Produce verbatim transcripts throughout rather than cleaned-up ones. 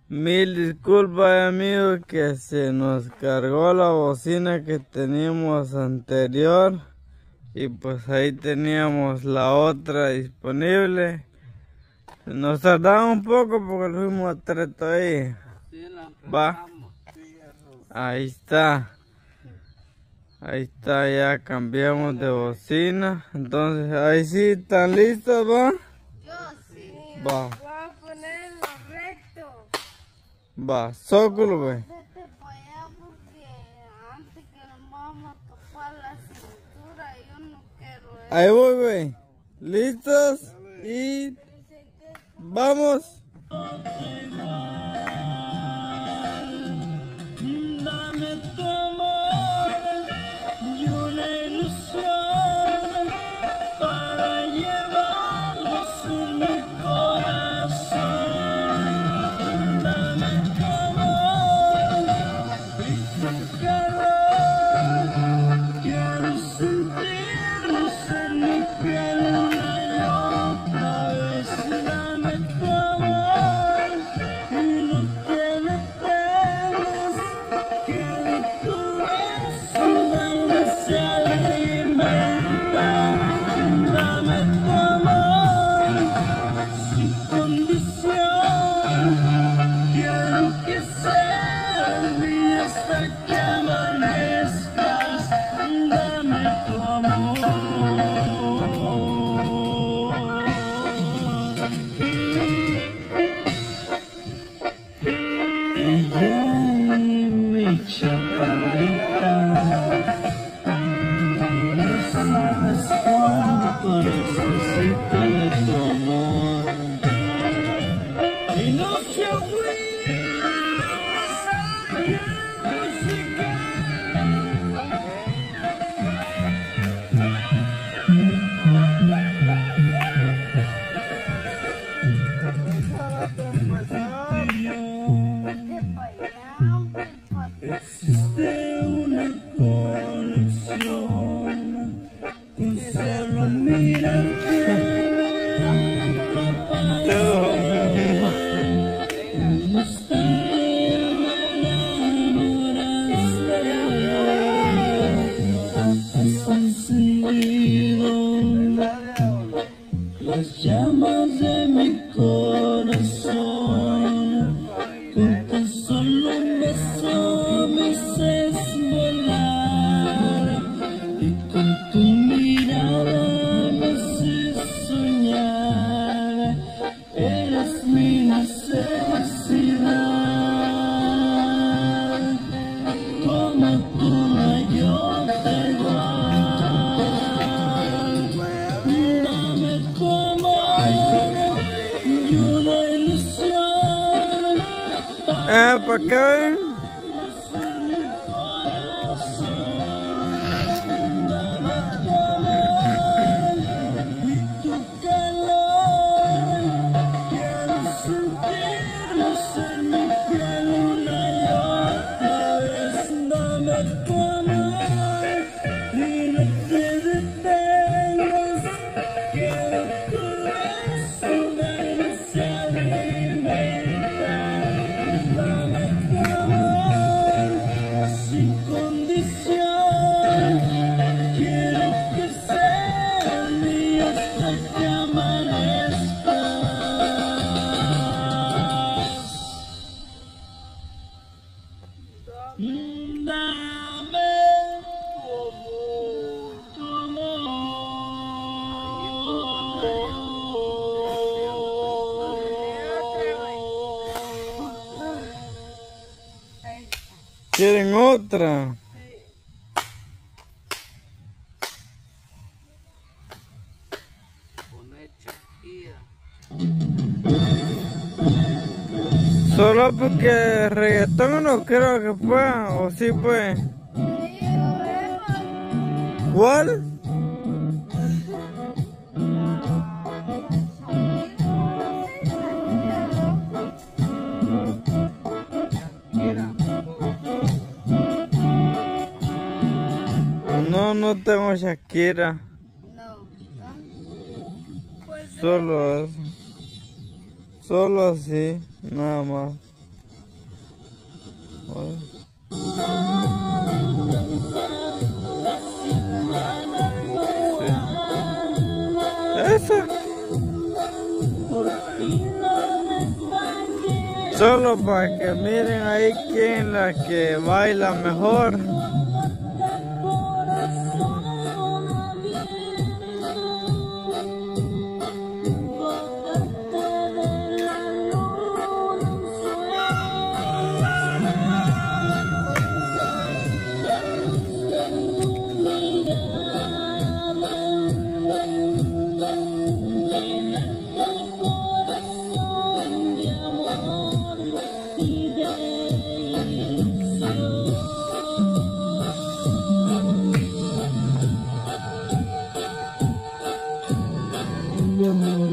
Mil disculpas, amigos, que se nos cargó la bocina que teníamos anterior y pues ahí teníamos la otra disponible. Nos tardamos un poco porque lo fuimos a treto ahí. Va, ahí está. Ahí está, ya cambiamos de bocina. Entonces, ahí sí, ¿están listos, va? Yo sí. Va. Voy a ponerlo recto. Va, zócalo, güey. Vete para allá porque antes que nos vamos a topar la cintura, yo no quiero eso. Ahí voy, güey. ¿Listos? Y vamos. Dame tu amor y una ilusión para llevarlos en mi corazón. Dame tu amor y tu calor, quiero sentirlos en mi piel una y otra vez. Dame tu amor y no te detengas, que de tu beso nadie se alimenta. Dame tu amor sin condición, quiero que seas mía hasta que amanezcas. Dame tu amor. Ay, mi chaparrita, no sabes cuánto necesito de tu amor. Y no se agüite, existe una conexión con solo mirarte. Has encendido las llamas de mi corazón. Con tan solo un beso me haces volar y con tu mirada me haces soñar. Eres mi necesidad. Toma tu yo te igual. Dame tu amor y una ilusión. Eh, ¿para qué? ¿Quieren otra? Solo porque reggaetón no creo que pueda, o sí puede. ¿Cuál? No, no tengo Shakira. No. Solo eso. Solo así, nada más. Esa. Solo para que miren ahí quién la que baila mejor. Mi amor,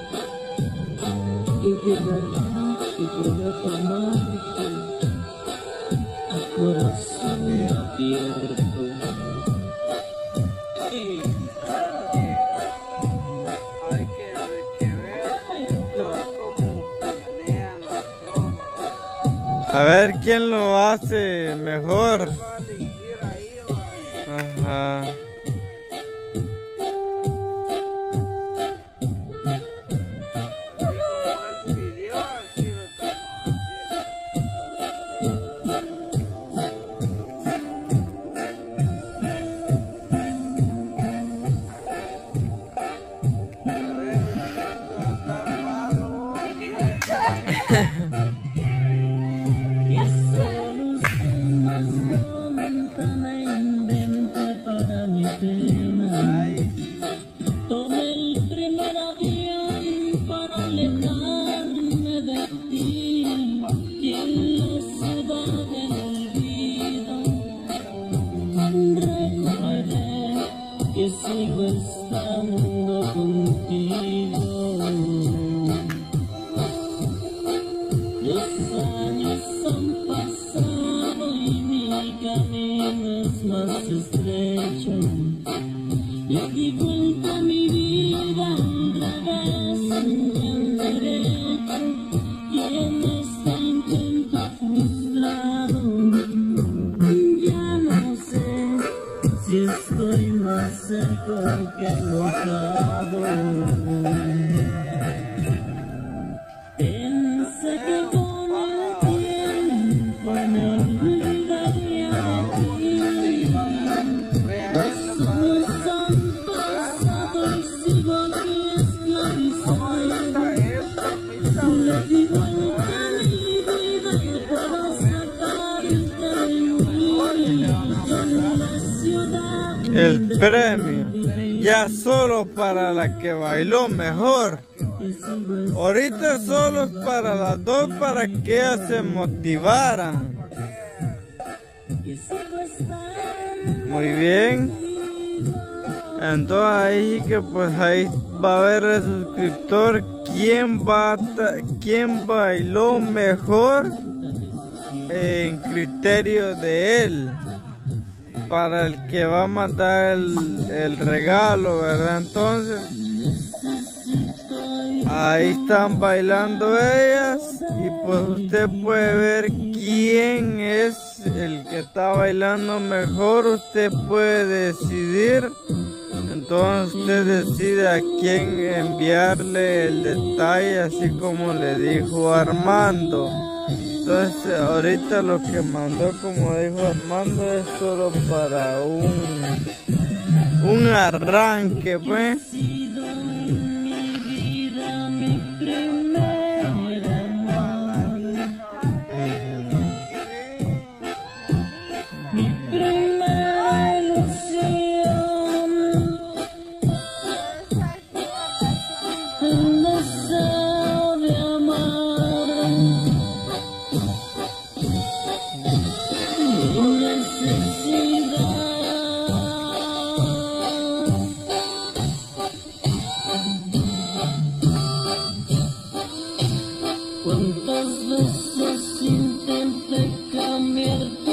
que quedará, que quedará tomarte a corazón abierto. A ver quién lo hace mejor. Ajá. Tomé el primer avión para alejarme de ti, y en la ciudad del olvido recordé que sigo estando contigo. Los años han pasado y mi camino es más estrecho. Le di vuelta a mi vida al revés y al derecho, y en este intento frustrado ya no sé si estoy más cerca que enojado. Pensé que con el tiempo me olvidaría de ti. Los años han pasado y sigo aquí esclavizado. Le di vuelta a mi vida para sacarte de mí en la ciudad. El premio, ya solo para la que bailó mejor. Ahorita solo es para las dos, para que ellas se motivaran. Muy bien. Entonces ahí que pues ahí va a ver el suscriptor quién va a quién bailó mejor en criterio de él, para el que va a mandar el, el regalo, ¿verdad? Entonces ahí están bailando ellas y pues usted puede ver quién es el que está bailando mejor. Usted puede decidir. Entonces usted decide a quién enviarle el detalle, así como le dijo Armando. Entonces ahorita lo que mandó, como dijo Armando, es solo para un, un arranque, pues. ¿Cuántas veces intenté cambiarte?